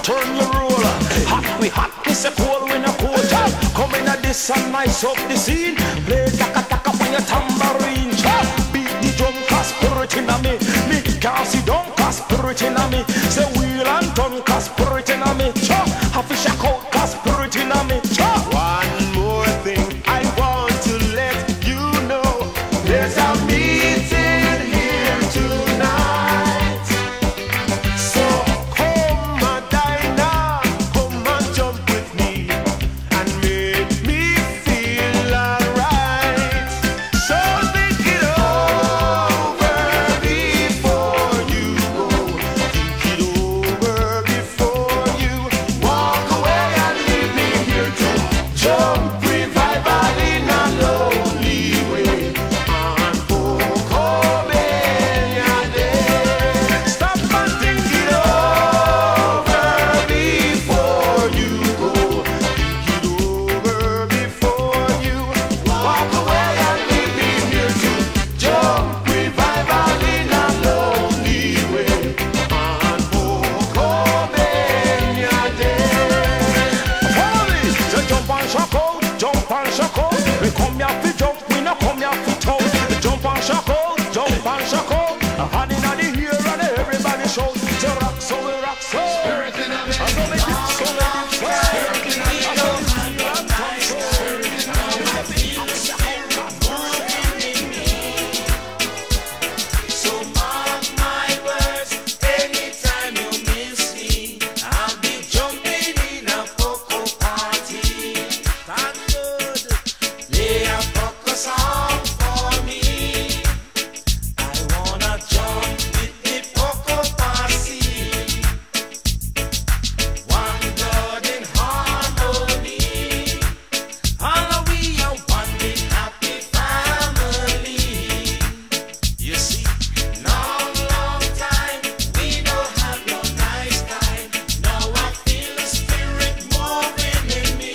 turn your roll. Hot we hot, kiss a cold when a cold. Come in at this and nice up the scene. Play taka taka on your tambourine. Beat the drum, cause spirit in a me. Me can't see down, cause spirit in a me. Say wheel and turn, cause spirit in a me. Have a shack out, cause spirit in a me. One more thing I want to let you know. There's a meeting here tonight. So come and dine on, come and jump with me and make me feel alright. So think it over before you go. Think it over before you walk away and leave me here to jump revival in a lonely way. And Pocomania Day. Stop and think it over before you go. Think it over before you walk away and leave me here to jump revival in a lonely way. And Pocomania Day. Follow me, say jump and shock out, jump and shock out. We come here fi jump, we no come here fi tout. Jump and shock out, jump and shock out. Hand inna the ear and everybody shout. Say rock so we rock so. And so we dip so we dip so. And so we feel and turn so. So mark my words, anytime you miss me, I'll be jumping in a Poco party. Thank God, lay a Poco song for me. I wanna jump with the Poco party. One God in harmony. All we are one big happy family. You see, long time we don't have no nice time. Now I feel the spirit moving in me.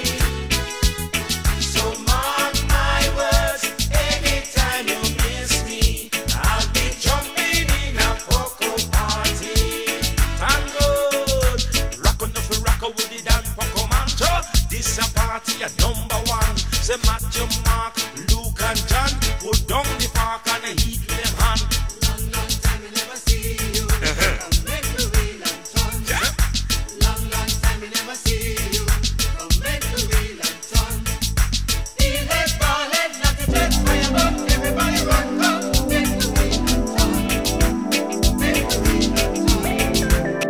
So mark my words, anytime you miss me, I'll be jumping in a Poco party. Thank God, rock on the rock with the Dan Poco Mantra. This a party at number one. Say Matthew, Mark, Luke and John. Put down the park and the heat with them hand. Long time we never see you. Come make the wheel and turn. Long time we never see you. Come make the wheel and turn. Heel head, ball head, not the dead fire, but everybody run, come make the wheel and turn. Make the wheel and turn.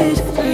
is free.